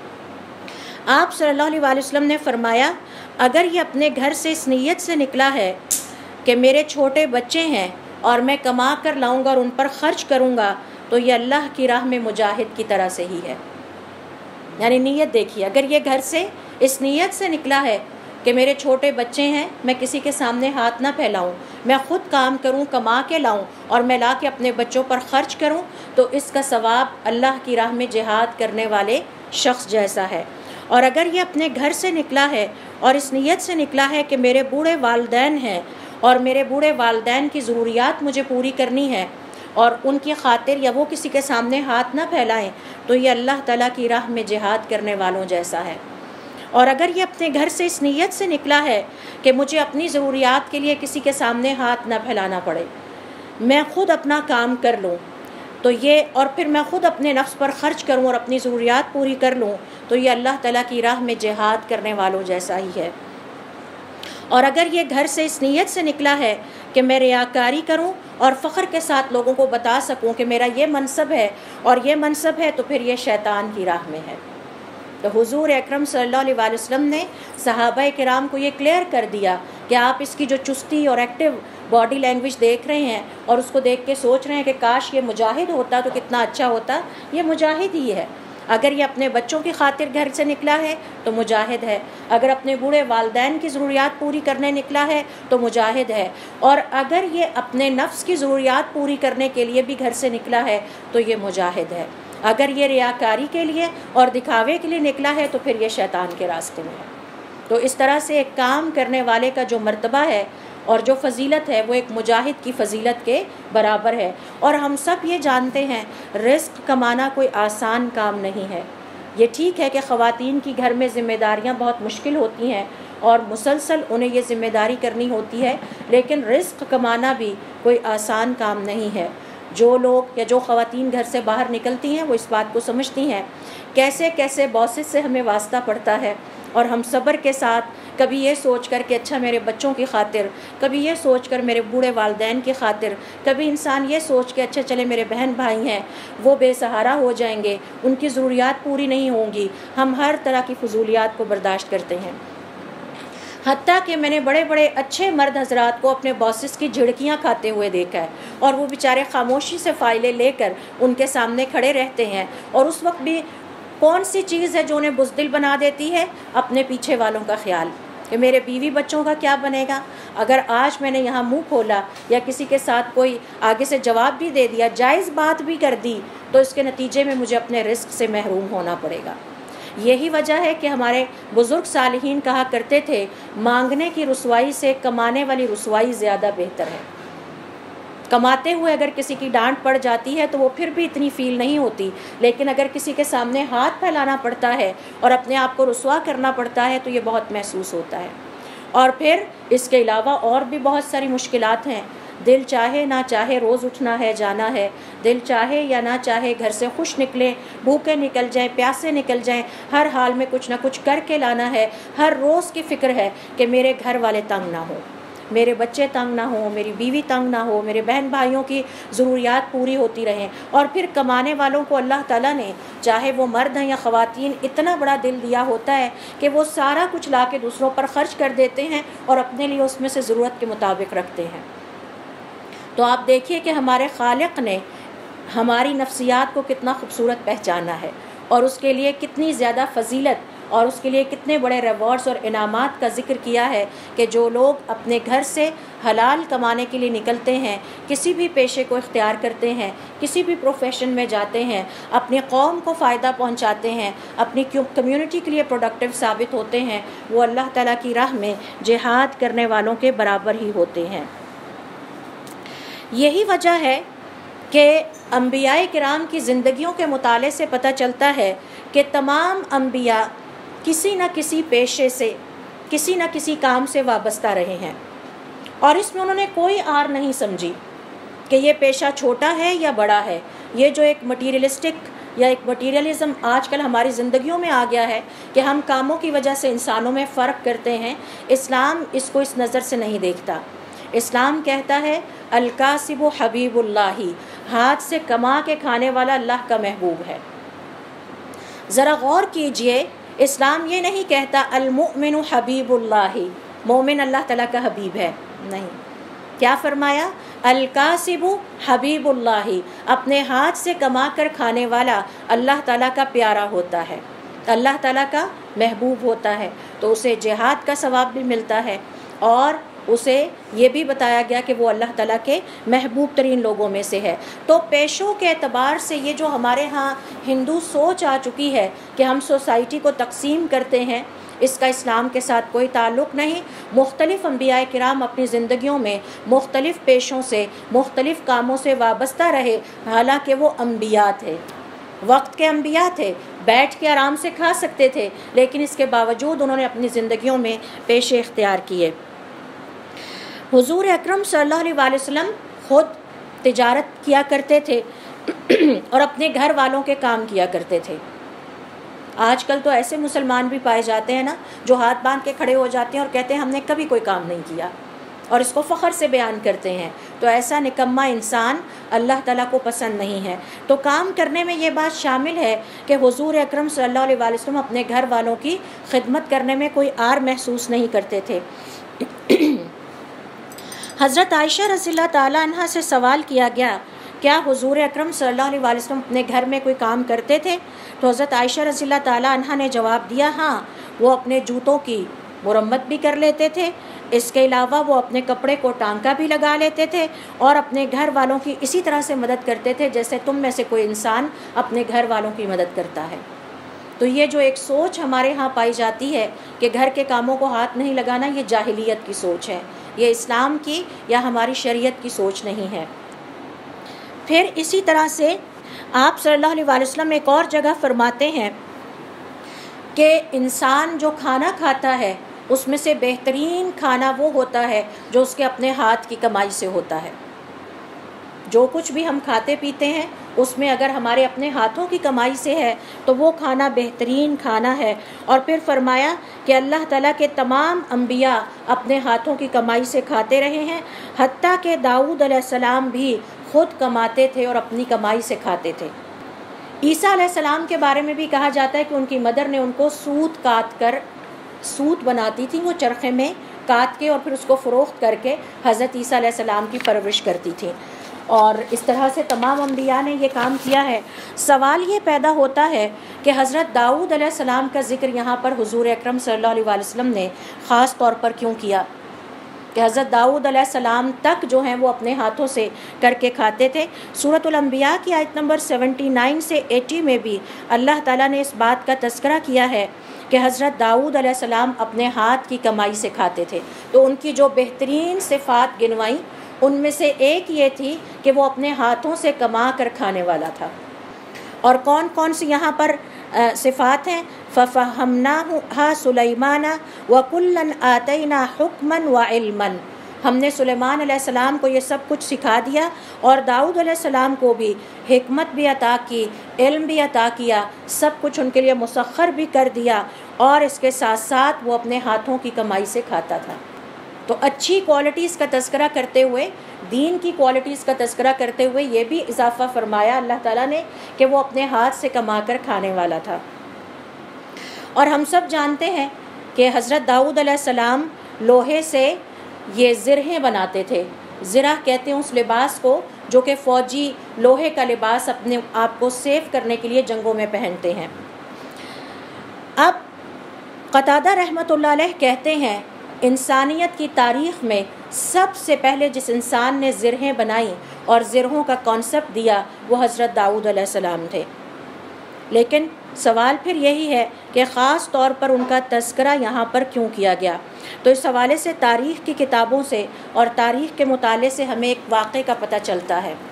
[SPEAKER 2] آپ صلی اللہ علیہ وآلہ وسلم نے فرمایا اگر یہ اپنے گھر سے اس نیت سے نکلا ہے کہ میرے چھوٹے بچے ہیں اور میں کما کر لاؤں گا اور ان پر خرچ کروں گا تو یہ اللہ کی راہ میں مجاہد کی طرح سے ہی ہے۔ یعنی نیت دیکھیے، اگر یہ گھر سے اس نیت سے نکلا ہے کہ میرے چھوٹے بچے ہیں، میں کسی کے سامنے ہاتھ نہ پھیلاؤں، میں خود کام کروں، کما کے لاؤں اور میں لا کے اپنے بچوں پر خرچ کروں، تو اس کا ثواب اللہ کی راہ میں جہاد کرنے والے شخص جیسا ہے۔ اور اگر یہ اپنے گھر سے نکلا ہے اور اس نیت سے نکلا ہے کہ میرے بوڑھے والدین ہیں اور میرے بوڑھے والدین کی ضروریات مجھے پوری کرنی ہے اور ان کی خاطر یا وہ کسی کے سامنے ہاتھ نہ پھیلائیں، تو یہ اللہ تعالیٰ کی راہ میں جہاد کرنے والوں جیسا ہے۔ اور اگر یہ اپنے گھر سے اس نیت سے نکلا ہے کہ مجھے اپنی ضروریات کے لیے کسی کے سامنے ہاتھ نہ پھیلانا پڑے، میں خود اپنا کام کر لوں تو یہ، اور پھر میں خود اپنے نفس پر خرچ کروں اور اپنی ضروریات پوری کر لوں، تو یہ اللہ تعالیٰ کی راہ میں جہاد کرنے والوں جیسا ہی ہے۔ اور اگر یہ گھر سے اس نیت سے نکلا ہے کہ میں ریاکاری کروں اور فخر کے ساتھ لوگوں کو بتا سکوں کہ میرا یہ منصب ہے اور یہ منصب ہے، تو پھر یہ شیطان کی راہ میں ہے۔ تو حضور اکرم صلی اللہ علیہ وآلہ وسلم نے صحابہ کرام کو یہ کلیئر کر دیا کہ آپ اس کی جو چستی اور ایکٹیو باڈی لینگویج دیکھ رہے ہیں اور اس کو دیکھ کے سوچ رہے ہیں کہ کاش یہ مجاہد ہوتا تو کتنا اچھا ہوتا، یہ مجاہد ہی ہے۔ اگر یہ اپنے بچوں کی خاطر گھر سے نکلا ہے تو مجاہد ہے، اگر اپنے بوڑھے والدین کی ضروریات پوری کرنے نکلا ہے تو مجاہد ہے، اور اگر یہ اپنے نفس کی ضروریات پوری کرنے کے لیے بھی گھر سے نکلا ہے تو یہ مجاہد ہے۔ اگر یہ ریاکاری کے لیے اور دکھاوے کے لیے نکلا ہے تو پھر یہ شیطان کے راستے میں ہے۔ تو اس طرح سے ایک کام کرنے والے کا جو مرتبہ ہے اور جو فضیلت ہے وہ ایک مجاہد کی فضیلت کے برابر ہے۔ اور ہم سب یہ جانتے ہیں رزق کمانا کوئی آسان کام نہیں ہے۔ یہ ٹھیک ہے کہ خواتین کی گھر میں ذمہ داریاں بہت مشکل ہوتی ہیں اور مسلسل انہیں یہ ذمہ داری کرنی ہوتی ہے، لیکن رزق کمانا بھی کوئی آسان کام نہیں ہے۔ جو لوگ یا جو خواتین گھر سے باہر نکلتی ہیں وہ اس بات کو سمجھتی ہیں کیسے کیسے باسز سے ہمیں واسطہ پڑتا ہے، اور ہم صبر کے ساتھ کبھی یہ سوچ کر کہ اچھا میرے بچوں کی خاطر، کبھی یہ سوچ کر میرے بوڑھے والدین کی خاطر، کبھی انسان یہ سوچ کے اچھا چلے میرے بہن بھائی ہیں وہ بے سہارا ہو جائیں گے، ان کی ضروریات پوری نہیں ہوں گی، ہم ہر طرح کی فضولیات کو برداشت کرتے ہیں۔ حتیٰ کہ میں نے بڑے بڑے اچھے مرد حضرات کو اپنے باسز کی جھڑکیاں کھاتے ہوئے دیکھا ہے، اور وہ بیچارے خاموشی سے فائلیں لے کر ان کے سامنے کھڑے رہتے ہیں، اور اس وقت بھی کون سی چیز ہے جو انہیں بزدل بنا دیتی ہے؟ اپنے پیچھے والوں کا خیال کہ میرے بیوی بچوں کا کیا بنے گا۔ اگر آج میں نے یہاں منہ کھولا یا کسی کے ساتھ کوئی آگے سے جواب بھی دے دیا، جائز بات بھی کر دی، تو اس کے نتیجے میں مجھے اپنے رزق سے محروم ہونا پڑے گا۔ یہی وجہ ہے کہ ہمارے بزرگ صالحین کہا کرتے تھے مانگنے کی رسوائی سے کمانے والی رسوائی زیادہ بہتر ہے۔ کماتے ہوئے اگر کسی کی ڈانٹ پڑ جاتی ہے تو وہ پھر بھی اتنی فیل نہیں ہوتی، لیکن اگر کسی کے سامنے ہاتھ پھیلانا پڑتا ہے اور اپنے آپ کو رسوا کرنا پڑتا ہے تو یہ بہت محسوس ہوتا ہے۔ اور پھر اس کے علاوہ اور بھی بہت ساری مشکلات ہیں۔ دل چاہے نہ چاہے روز اٹھنا ہے جانا ہے، دل چاہے یا نہ چاہے گھر سے خوش نکلیں، بھوکے نکل جائیں، پیاسے نکل جائیں، ہر حال میں کچھ نہ کچھ کر کے لانا ہے۔ ہر روز کی فکر ہے کہ میرے گھر والے تنگ نہ ہوں، میرے بچے تنگ نہ ہوں، میری بیوی تنگ نہ ہو، میرے بہن بھائیوں کی ضروریات پوری ہوتی رہیں۔ اور پھر کمانے والوں کو اللہ تعالیٰ نے چاہے وہ مرد ہیں یا خواتین اتنا بڑا دل دیا ہوتا ہے کہ وہ سارا کچھ لا کے دوسروں پر خرچ کر دیتے ہیں اور اپنے لیے اس میں سے ضرورت کے مطابق رکھتے ہیں۔ تو آپ دیکھیے کہ ہمارے خالق نے ہماری نفسیات کو کتنا خوبصورت پہچانا ہے اور اس کے لیے کتنی زیادہ فضیلت اور اس کے لیے کتنے بڑے ریوارڈز اور انعامات کا ذکر کیا ہے کہ جو لوگ اپنے گھر سے حلال کمانے کے لیے نکلتے ہیں، کسی بھی پیشے کو اختیار کرتے ہیں، کسی بھی پروفیشن میں جاتے ہیں، اپنی قوم کو فائدہ پہنچاتے ہیں، اپنی کمیونٹی کے لیے پروڈکٹیو ثابت ہوتے ہیں، وہ اللہ تعالیٰ کی راہ میں جہاد کرنے والوں کے برابر ہی ہوتے ہیں۔ یہی وجہ ہے کہ انبیاء کرام کی زندگیوں کے مطالعے سے پتہ چلتا ہے کہ تمام انبیاء کسی نہ کسی پیشے سے، کسی نہ کسی کام سے وابستہ رہے ہیں، اور اس میں انہوں نے کوئی آر نہیں سمجھی کہ یہ پیشہ چھوٹا ہے یا بڑا ہے۔ یہ جو ایک مٹیریلسٹک یا ایک مٹیریلزم آج کل ہماری زندگیوں میں آ گیا ہے کہ ہم کاموں کی وجہ سے انسانوں میں فرق کرتے ہیں، اسلام اس کو اس نظر سے نہیں دیکھتا۔ اسلام کہتا ہے الکاسب حبیب اللہ، ہاتھ سے کما کے کھانے والا اللہ کا محبوب ہے۔ ذرا غور کیجئے، اسلام یہ نہیں کہتا المؤمن حبیب اللہ، مومن اللہ تعالیٰ کا حبیب ہے، نہیں۔ کیا فرمایا؟ الکاسب حبیب اللہ، اپنے ہاتھ سے کما کر کھانے والا اللہ تعالیٰ کا پیارا ہوتا ہے، اللہ تعالیٰ کا محبوب ہوتا ہے، تو اسے جہاد کا ثواب بھی ملتا ہے، اور اسے یہ بھی بتایا گیا کہ وہ اللہ تعالیٰ کے محبوب ترین لوگوں میں سے ہے۔ تو پیشوں کے اعتبار سے یہ جو ہمارے ہاں ہندو سوچ آ چکی ہے کہ ہم سوسائٹی کو تقسیم کرتے ہیں، اس کا اسلام کے ساتھ کوئی تعلق نہیں۔ مختلف انبیاء کرام اپنی زندگیوں میں مختلف پیشوں سے، مختلف کاموں سے وابستہ رہے، حالانکہ وہ انبیاء تھے، وقت کے انبیاء تھے، بیٹھ کے آرام سے کھا سکتے تھے، لیکن اس کے باوجود انہوں نے اپنی زندگیوں میں پیشے اختیار کیے۔ حضور اکرم صلی اللہ علیہ وآلہ وسلم خود تجارت کیا کرتے تھے اور اپنے گھر والوں کے کام کیا کرتے تھے۔ آج کل تو ایسے مسلمان بھی پائے جاتے ہیں نا جو ہاتھ باندھ کے کھڑے ہو جاتے ہیں اور کہتے ہیں ہم نے کبھی کوئی کام نہیں کیا، اور اس کو فخر سے بیان کرتے ہیں۔ تو ایسا نکما انسان اللہ تعالیٰ کو پسند نہیں ہے۔ تو کام کرنے میں یہ بات شامل ہے کہ حضور اکرم صلی اللہ علیہ وآلہ وسلم اپنے گھر والوں کی خدمت کرنے میں کوئی آر محسوس نہیں کرتے تھے۔ حضرت عائشہ رضی اللہ تعالیٰ عنہ سے سوال کیا گیا کیا حضور اکرم صلی اللہ علیہ وآلہ وسلم اپنے گھر میں کوئی کام کرتے تھے؟ تو حضرت عائشہ رضی اللہ تعالیٰ عنہ نے جواب دیا ہاں، وہ اپنے جوتوں کی مرمت بھی کر لیتے تھے، اس کے علاوہ وہ اپنے کپڑے کو ٹانکا بھی لگا لیتے تھے، اور اپنے گھر والوں کی اسی طرح سے مدد کرتے تھے جیسے تم میں سے کوئی انسان اپنے گھر والوں کی مدد کرتا ہے۔ تو یہ جو ایک سوچ ہمارے ہاں پائی جاتی ہے کہ گھر کے کاموں کو ہاتھ نہیں لگانا، یہ جاہلیت کی سوچ ہے، یہ اسلام کی یا ہماری شریعت کی سوچ نہیں ہے۔ پھر اسی طرح سے آپ صلی اللہ علیہ وآلہ وسلم ایک اور جگہ فرماتے ہیں کہ انسان جو کھانا کھاتا ہے اس میں سے بہترین کھانا وہ ہوتا ہے جو اس کے اپنے ہاتھ کی کمائی سے ہوتا ہے۔ جو کچھ بھی ہم کھاتے پیتے ہیں اس میں اگر ہمارے اپنے ہاتھوں کی کمائی سے ہے تو وہ کھانا بہترین کھانا ہے۔ اور پھر فرمایا کہ اللہ تعالیٰ کے تمام انبیاء اپنے ہاتھوں کی کمائی سے کھاتے رہے ہیں، حتیٰ کہ داؤد علیہ السلام بھی خود کماتے تھے اور اپنی کمائی سے کھاتے تھے۔ عیسیٰ علیہ السلام کے بارے میں بھی کہا جاتا ہے کہ ان کی مدر نے ان کو سوت کاٹ کر، سوت بناتی تھی وہ چرخے میں کاٹ کے، اور پھر اس کو فروخت کر کے حضرت عیسیٰ علیہ السلام کی پرورش کرتی تھی۔ اور اس طرح سے تمام انبیاء نے یہ کام کیا ہے۔ سوال یہ پیدا ہوتا ہے کہ حضرت داؤد علیہ السلام کا ذکر یہاں پر حضور اکرم صلی اللہ علیہ وآلہ وسلم نے خاص طور پر کیوں کیا؟ کہ حضرت داؤد علیہ السلام تک جو ہیں وہ اپنے ہاتھوں سے کر کے کھاتے تھے۔ سورۃ الانبیاء کی آیت نمبر سیونٹی نائن سے ایٹی میں بھی اللہ تعالیٰ نے اس بات کا تذکرہ کیا ہے کہ حضرت داؤد علیہ السلام اپنے ہاتھ کی کمائی سے کھاتے تھے۔ تو ان کی جو بہترین صفات گنوائیں ان میں سے ایک یہ تھی کہ وہ اپنے ہاتھوں سے کما کر کھانے والا تھا۔ اور کون کون سی یہاں پر صفات ہیں؟ فَفَهَّمْنَاهَا سُلَيْمَانَ وَكُلًّا آتَيْنَا حُكْمًا وَعِلْمًا، ہم نے سلیمان علیہ السلام کو یہ سب کچھ سکھا دیا اور داؤد علیہ السلام کو بھی حکمت بھی عطا کی، علم بھی عطا کیا، سب کچھ ان کے لیے مسخر بھی کر دیا، اور اس کے ساتھ ساتھ وہ اپنے ہاتھوں کی کمائی سے کھاتا تھا۔ تو اچھی کوالٹیز کا تذکرہ کرتے ہوئے، دین کی کوالٹیز کا تذکرہ کرتے ہوئے یہ بھی اضافہ فرمایا اللہ تعالیٰ نے کہ وہ اپنے ہاتھ سے کما کر کھانے والا تھا۔ اور ہم سب جانتے ہیں کہ حضرت داؤد علیہ السلام لوہے سے یہ زرہیں بناتے تھے۔ زرہ کہتے ہیں اس لباس کو جو کہ فوجی لوہے کا لباس اپنے آپ کو سیف کرنے کے لیے جنگوں میں پہنتے ہیں۔ اب قتادہ رحمۃ اللہ علیہ کہتے ہیں انسانیت کی تاریخ میں سب سے پہلے جس انسان نے زرہیں بنائیں اور زرہوں کا کانسیپٹ دیا وہ حضرت داؤد علیہ السلام تھے۔ لیکن سوال پھر یہی ہے کہ خاص طور پر ان کا تذکرہ یہاں پر کیوں کیا گیا؟ تو اس حوالے سے تاریخ کی کتابوں سے اور تاریخ کے مطالعے سے ہمیں ایک واقعے کا پتہ چلتا ہے،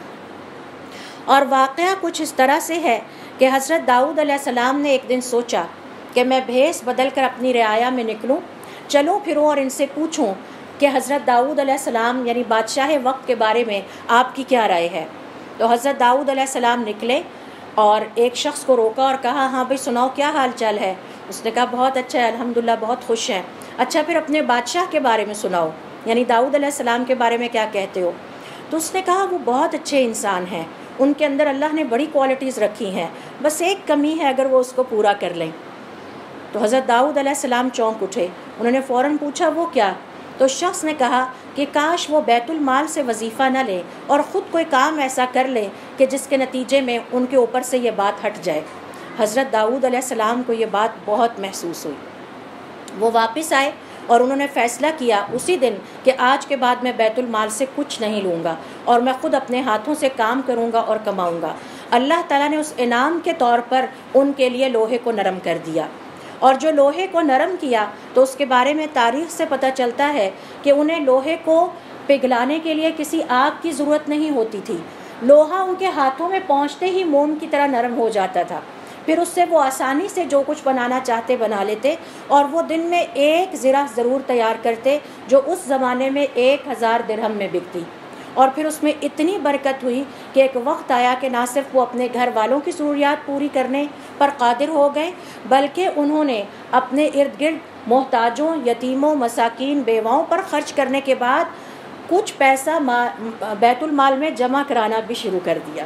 [SPEAKER 2] اور واقعہ کچھ اس طرح سے ہے کہ حضرت داؤد علیہ السلام نے ایک دن سوچا کہ میں بھیس بدل کر اپنی رعایا میں نکلوں، چلوں پھروں اور ان سے پوچھوں کہ حضرت داؤد علیہ السلام یعنی بادشاہ وقت کے بارے میں آپ کی کیا رائے ہے۔ تو حضرت داؤد علیہ السلام نکلے اور ایک شخص کو روکا اور کہا ہاں بھائی سناؤ کیا حال چال ہے؟ اس نے کہا بہت اچھا ہے الحمدللہ، بہت خوش ہیں۔ اچھا پھر اپنے بادشاہ کے بارے میں سناؤ، یعنی داؤد علیہ السلام کے بارے میں کیا کہتے ہو؟ تو اس نے کہا وہ بہت اچھے انسان ہیں، ان کے اندر اللہ نے بڑی کوالٹیز رکھی ہیں، بس ایک کمی ہے اگر وہ اس کو پورا کر لیں۔ تو حضرت داؤد علیہ السلام چونک اٹھے، انہوں نے فوراً پوچھا وہ کیا؟ تو شخص نے کہا کہ کاش وہ بیت المال سے وظیفہ نہ لیں اور خود کوئی کام ایسا کر لیں کہ جس کے نتیجے میں ان کے اوپر سے یہ بات ہٹ جائے۔ حضرت داؤد علیہ السلام کو یہ بات بہت محسوس ہوئی، وہ واپس آئے اور انہوں نے فیصلہ کیا اسی دن کہ آج کے بعد میں بیت المال سے کچھ نہیں لوں گا اور میں خود اپنے ہاتھوں سے کام کروں گا اور کماؤں گا۔ اللہ تعالیٰ نے اس انعام کے طور پر ان کے لیے لوہے کو نرم کر دیا، اور جو لوہے کو نرم کیا تو اس کے بارے میں تاریخ سے پتہ چلتا ہے کہ انہیں لوہے کو پگھلانے کے لیے کسی آگ کی ضرورت نہیں ہوتی تھی، لوہا ان کے ہاتھوں میں پہنچتے ہی موم کی طرح نرم ہو جاتا تھا، پھر اس سے وہ آسانی سے جو کچھ بنانا چاہتے بنا لیتے، اور وہ دن میں ایک زرہ ضرور تیار کرتے جو اس زمانے میں ایک ہزار درہم میں بکتی، اور پھر اس میں اتنی برکت ہوئی کہ ایک وقت آیا کہ نہ صرف وہ اپنے گھر والوں کی ضروریات پوری کرنے پر قادر ہو گئے بلکہ انہوں نے اپنے ارد گرد محتاجوں، یتیموں، مساکین، بیواؤں پر خرچ کرنے کے بعد کچھ پیسہ بیت المال میں جمع کرانا بھی شروع کر دیا۔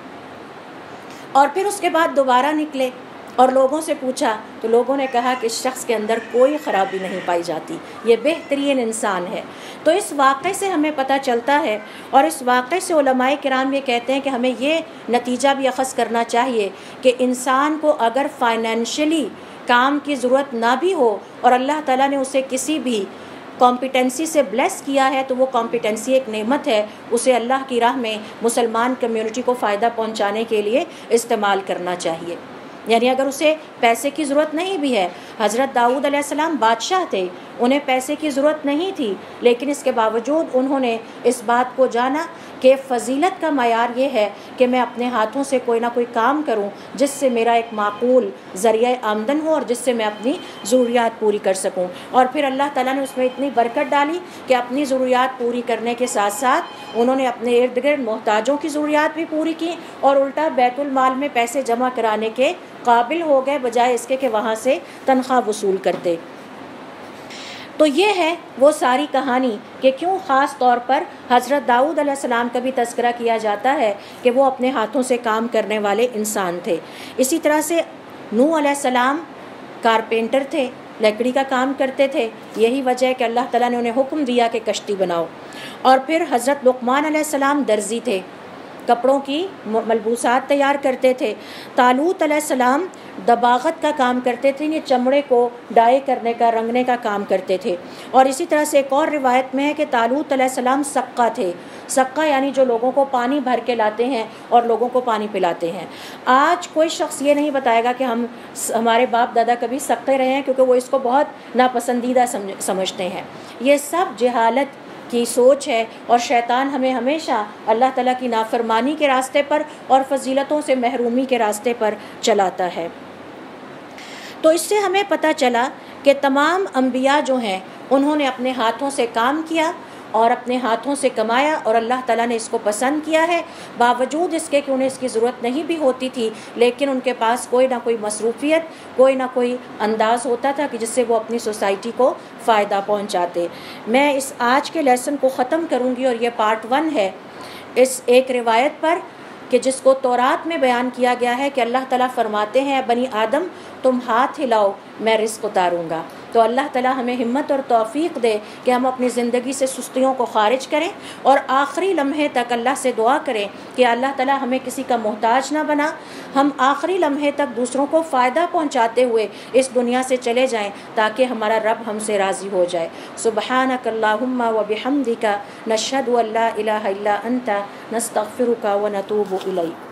[SPEAKER 2] اور پھر اس کے بعد دوبارہ نکلے اور لوگوں سے پوچھا تو لوگوں نے کہا کہ اس شخص کے اندر کوئی خرابی نہیں پائی جاتی، یہ بہترین انسان ہے۔ تو اس واقعے سے ہمیں پتہ چلتا ہے، اور اس واقعے سے علماء کرام یہ کہتے ہیں کہ ہمیں یہ نتیجہ بھی اخذ کرنا چاہیے کہ انسان کو اگر فائنینشلی کام کی ضرورت نہ بھی ہو اور اللہ تعالیٰ نے اسے کسی بھی کمپیٹنسی سے بلیس کیا ہے تو وہ کمپیٹنسی ایک نعمت ہے، اسے اللہ کی راہ میں مسلمان کمیونٹی کو فائدہ پہنچانے کے لیے استعمال کرنا چاہیے۔ یعنی اگر اسے پیسے کی ضرورت نہیں بھی ہے، حضرت داؤد علیہ السلام بادشاہ تھے، انہیں پیسے کی ضرورت نہیں تھی، لیکن اس کے باوجود انہوں نے اس بات کو جانا کہ فضیلت کا معیار یہ ہے کہ میں اپنے ہاتھوں سے کوئی نہ کوئی کام کروں جس سے میرا ایک معقول ذریعہ آمدن ہو اور جس سے میں اپنی ضروریات پوری کر سکوں۔ اور پھر اللہ تعالیٰ نے اس میں اتنی برکت ڈالی کہ اپنی ضروریات پوری کرنے کے ساتھ ساتھ انہوں نے اپنے ارد گرد محتاجوں کی ضروریات بھی پوری کی اور الٹا بیت المال میں پیسے جمع کرانے کے قابل ہو گئے بجائے اس کے کہ وہاں سے تنخواہ وصول کرتے۔ تو یہ ہے وہ ساری کہانی کہ کیوں خاص طور پر حضرت داؤد علیہ السلام کا بھی تذکرہ کیا جاتا ہے کہ وہ اپنے ہاتھوں سے کام کرنے والے انسان تھے۔ اسی طرح سے نوح علیہ السلام کارپینٹر تھے، لکڑی کا کام کرتے تھے، یہی وجہ ہے کہ اللہ تعالیٰ نے انہیں حکم دیا کہ کشتی بناؤ۔ اور پھر حضرت لقمان علیہ السلام درزی تھے، کپڑوں کی ملبوسات تیار کرتے تھے۔ طالوت علیہ السلام دباغت کا کام کرتے تھے، یہ چمڑے کو ڈائی کرنے کا، رنگنے کا کام کرتے تھے۔ اور اسی طرح سے ایک اور روایت میں ہے کہ طالوت علیہ السلام سقا تھے۔ سقا یعنی جو لوگوں کو پانی بھر کے لاتے ہیں اور لوگوں کو پانی پلاتے ہیں۔ آج کوئی شخص یہ نہیں بتائے گا کہ ہم ہمارے باپ دادا کبھی سقے رہے ہیں، کیونکہ وہ اس کو بہت ناپسندیدہ سمجھتے ہیں۔ یہ سب جہالت کی سوچ ہے، اور شیطان ہمیں ہمیشہ اللہ تعالیٰ کی نافرمانی کے راستے پر اور فضیلتوں سے محرومی کے راستے پر چلاتا ہے۔ تو اس سے ہمیں پتہ چلا کہ تمام انبیاء جو ہیں انہوں نے اپنے ہاتھوں سے کام کیا اور اپنے ہاتھوں سے کمایا، اور اللہ تعالیٰ نے اس کو پسند کیا ہے، باوجود اس کے کہ انہیں اس کی ضرورت نہیں بھی ہوتی تھی، لیکن ان کے پاس کوئی نہ کوئی مصروفیت، کوئی نہ کوئی انداز ہوتا تھا کہ جس سے وہ اپنی سوسائٹی کو فائدہ پہنچاتے۔ میں اس آج کے لیسن کو ختم کروں گی، اور یہ پارٹ ون ہے اس ایک روایت پر کہ جس کو تورات میں بیان کیا گیا ہے کہ اللہ تعالیٰ فرماتے ہیں بنی آدم تم ہاتھ ہلاؤ میں رزق اتاروں گا۔ تو اللہ تعالیٰ ہمیں ہمت اور توفیق دے کہ ہم اپنی زندگی سے سستیوں کو خارج کریں، اور آخری لمحے تک اللہ سے دعا کریں کہ اللہ تعالیٰ ہمیں کسی کا محتاج نہ بنا، ہم آخری لمحے تک دوسروں کو فائدہ پہنچاتے ہوئے اس دنیا سے چلے جائیں تاکہ ہمارا رب ہم سے راضی ہو جائے۔ سبحانک اللہم و بحمدک نشہد ان لا الہ الا انت نستغفرک و نتوب الیک۔